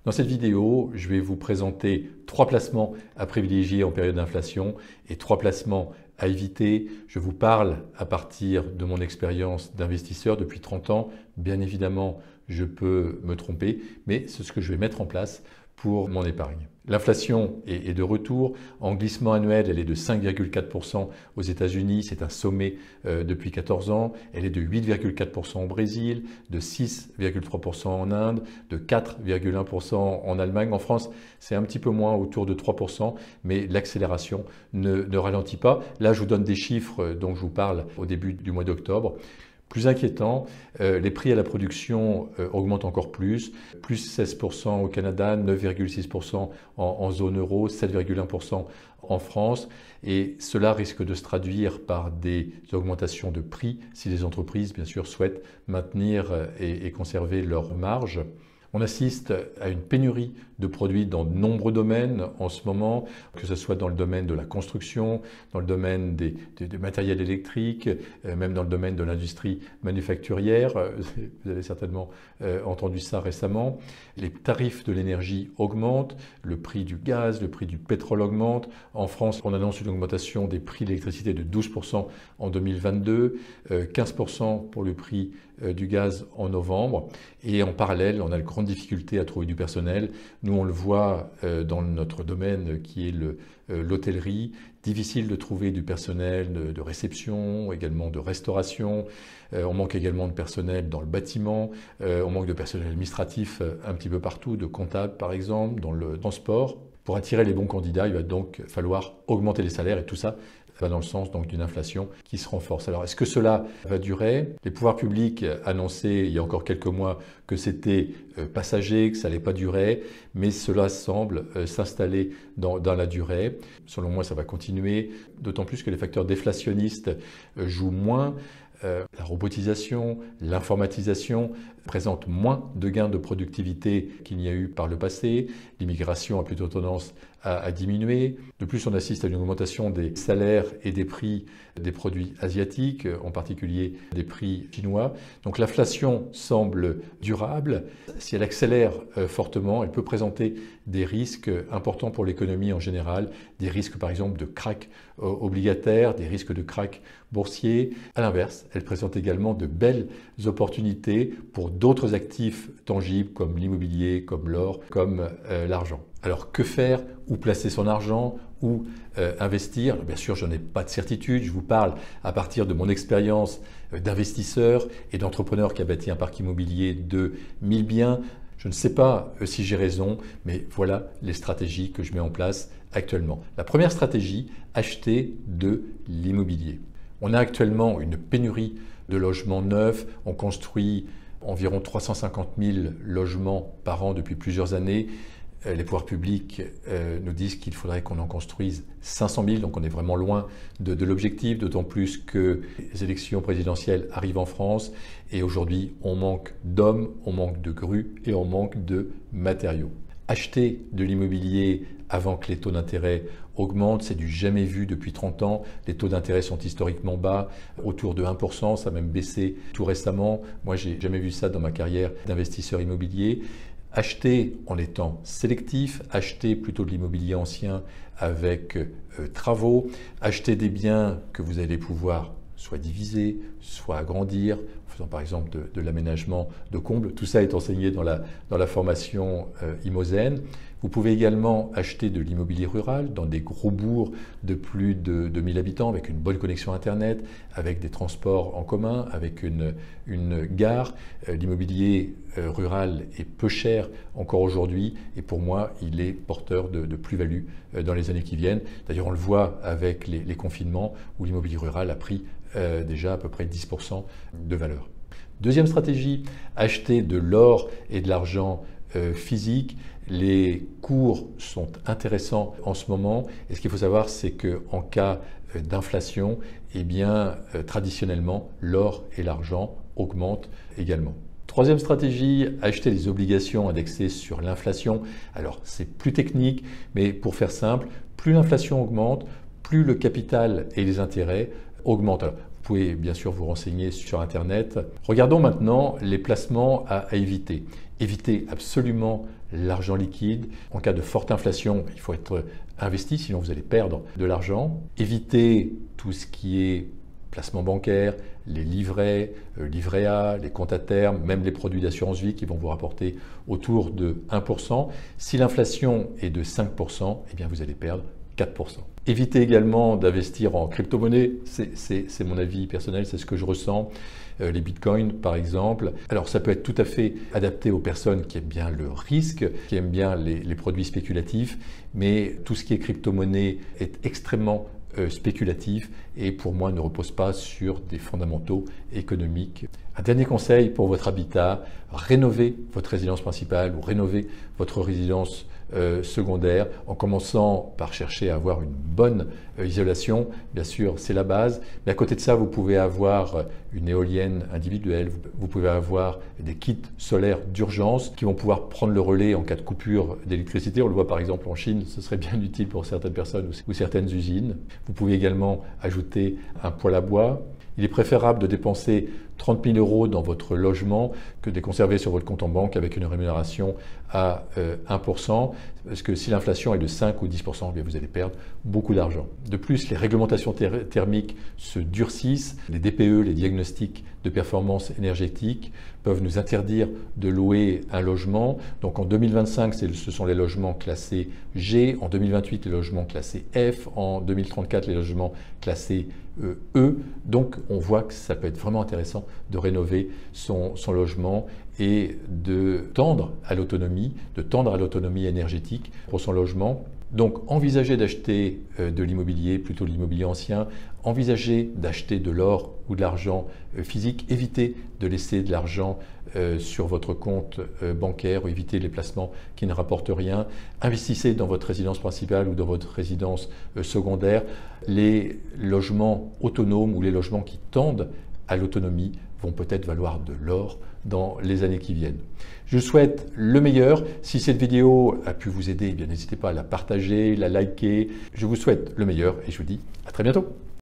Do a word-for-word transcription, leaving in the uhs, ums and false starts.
Dans cette vidéo, je vais vous présenter trois placements à privilégier en période d'inflation et trois placements à éviter. Je vous parle à partir de mon expérience d'investisseur depuis trente ans. Bien évidemment, je peux me tromper, mais c'est ce que je vais mettre en place pour mon épargne. L'inflation est de retour. En glissement annuel, elle est de cinq virgule quatre pour cent aux États-Unis. C'est un sommet euh, depuis quatorze ans. Elle est de huit virgule quatre pour cent au Brésil, de six virgule trois pour cent en Inde, de quatre virgule un pour cent en Allemagne. En France, c'est un petit peu moins, autour de trois pour cent, mais l'accélération ne, ne ralentit pas. Là, je vous donne des chiffres dont je vous parle au début du mois d'octobre. Plus inquiétant, euh, les prix à la production euh, augmentent encore plus, plus seize pour cent au Canada, neuf virgule six pour cent en, en zone euro, sept virgule un pour cent en France, et cela risque de se traduire par des augmentations de prix si les entreprises, bien sûr, souhaitent maintenir et, et conserver leurs marges. On assiste à une pénurie de produits dans de nombreux domaines en ce moment, que ce soit dans le domaine de la construction, dans le domaine des, des, des matériels électriques, euh, même dans le domaine de l'industrie manufacturière. Vous avez certainement euh, entendu ça récemment. Les tarifs de l'énergie augmentent, le prix du gaz, le prix du pétrole augmente. En France, on annonce une augmentation des prix de l'électricité de douze pour cent en deux mille vingt-deux, euh, quinze pour cent pour le prix euh, du gaz en novembre. Et en parallèle, on a de grandes difficultés à trouver du personnel. Nous, on le voit euh, dans notre domaine qui est le, euh, l'hôtellerie. Difficile de trouver du personnel de, de réception, également de restauration. Euh, on manque également de personnel dans le bâtiment. Euh, on manque de personnel administratif euh, un petit peu partout, de comptables par exemple, dans le transport. Pour attirer les bons candidats, il va donc falloir augmenter les salaires et tout ça va dans le sens donc d'une inflation qui se renforce. Alors, est-ce que cela va durer? Les pouvoirs publics annonçaient il y a encore quelques mois que c'était passager, que ça n'allait pas durer, mais cela semble s'installer dans, dans la durée. Selon moi, ça va continuer, d'autant plus que les facteurs déflationnistes jouent moins. Euh, la robotisation, l'informatisation présentent moins de gains de productivité qu'il n'y a eu par le passé. L'immigration a plutôt tendance à, à diminuer. De plus, on assiste à une augmentation des salaires et des prix des produits asiatiques, en particulier des prix chinois. Donc l'inflation semble durable. Si elle accélère euh, fortement, elle peut présenter des risques importants pour l'économie en général, des risques par exemple de krach euh, obligataire, des risques de krach boursier. À l'inverse, elle présente également de belles opportunités pour d'autres actifs tangibles comme l'immobilier, comme l'or, comme euh, l'argent. Alors que faire? Où placer son argent? Où euh, investir? Bien sûr, je n'en ai pas de certitude. Je vous parle à partir de mon expérience euh, d'investisseur et d'entrepreneur qui a bâti un parc immobilier de mille biens. Je ne sais pas euh, si j'ai raison, mais voilà les stratégies que je mets en place actuellement. La première stratégie, acheter de l'immobilier. On a actuellement une pénurie de logements neufs. On construit environ trois cent cinquante mille logements par an depuis plusieurs années. Les pouvoirs publics euh, nous disent qu'il faudrait qu'on en construise cinq cent mille, donc on est vraiment loin de, de l'objectif, d'autant plus que les élections présidentielles arrivent en France et aujourd'hui on manque d'hommes, on manque de grues et on manque de matériaux. Acheter de l'immobilier avant que les taux d'intérêt augmentent, c'est du jamais vu depuis trente ans. Les taux d'intérêt sont historiquement bas, autour de un pour cent, ça a même baissé tout récemment. Moi, j'ai jamais vu ça dans ma carrière d'investisseur immobilier. Acheter en étant sélectif, acheter plutôt de l'immobilier ancien avec euh, travaux, acheter des biens que vous allez pouvoir soit diviser, soit agrandir, en faisant par exemple de, de l'aménagement de combles. Tout ça est enseigné dans la, dans la formation euh, Imosen. Vous pouvez également acheter de l'immobilier rural dans des gros bourgs de plus de, de mille habitants avec une bonne connexion Internet, avec des transports en commun, avec une, une gare. Euh, l'immobilier euh, rural est peu cher encore aujourd'hui et pour moi, il est porteur de, de plus-value euh, dans les années qui viennent. D'ailleurs, on le voit avec les, les confinements où l'immobilier rural a pris euh, déjà à peu près dix pour cent de valeur. Deuxième stratégie, acheter de l'or et de l'argent euh, physique. Les cours sont intéressants en ce moment et ce qu'il faut savoir, c'est qu'en cas d'inflation, eh bien, euh, traditionnellement, l'or et l'argent augmentent également. Troisième stratégie, acheter des obligations indexées sur l'inflation. Alors, c'est plus technique, mais pour faire simple, plus l'inflation augmente, plus le capital et les intérêts augmentent. Alors, vous pouvez bien sûr vous renseigner sur Internet. Regardons maintenant les placements à, à éviter. Évitez absolument l'argent liquide. En cas de forte inflation, il faut être investi, sinon vous allez perdre de l'argent. Évitez tout ce qui est placement bancaire, les livrets, euh, livret A, les comptes à terme, même les produits d'assurance vie qui vont vous rapporter autour de un pour cent. Si l'inflation est de cinq pour cent, eh bien vous allez perdre quatre pour cent. Évitez également d'investir en crypto-monnaie, c'est mon avis personnel, c'est ce que je ressens. Euh, les bitcoins par exemple. Alors ça peut être tout à fait adapté aux personnes qui aiment bien le risque, qui aiment bien les, les produits spéculatifs, mais tout ce qui est crypto-monnaie est extrêmement euh, spéculatif et pour moi ne repose pas sur des fondamentaux économiques. Un dernier conseil pour votre habitat, rénovez votre résidence principale ou rénovez votre résidence Euh, secondaire, en commençant par chercher à avoir une bonne euh, isolation. Bien sûr, c'est la base. Mais à côté de ça, vous pouvez avoir une éolienne individuelle, vous, vous pouvez avoir des kits solaires d'urgence qui vont pouvoir prendre le relais en cas de coupure d'électricité. On le voit par exemple en Chine, ce serait bien utile pour certaines personnes ou, ou certaines usines. Vous pouvez également ajouter un poêle à bois. Il est préférable de dépenser trente mille euros dans votre logement que de les conserver sur votre compte en banque avec une rémunération à euh, un pour cent, parce que si l'inflation est de cinq ou dix pour cent, eh bien vous allez perdre beaucoup d'argent. De plus, les réglementations ther thermiques se durcissent. Les D P E, les diagnostics de performance énergétique, peuvent nous interdire de louer un logement. Donc en deux mille vingt-cinq, ce sont les logements classés G, en deux mille vingt-huit, les logements classés F, en deux mille trente-quatre, les logements classés E. Donc on voit que ça peut être vraiment intéressant de rénover son, son logement et de tendre à l'autonomie, de tendre à l'autonomie énergétique pour son logement. Donc envisagez d'acheter de l'immobilier, plutôt de l'immobilier ancien, envisagez d'acheter de l'or ou de l'argent physique, évitez de laisser de l'argent sur votre compte bancaire ou évitez les placements qui ne rapportent rien. Investissez dans votre résidence principale ou dans votre résidence secondaire. Les logements autonomes ou les logements qui tendent à l'autonomie vont peut-être valoir de l'or dans les années qui viennent. Je vous souhaite le meilleur. Si cette vidéo a pu vous aider, eh bien n'hésitez pas à la partager, la liker. Je vous souhaite le meilleur et je vous dis à très bientôt.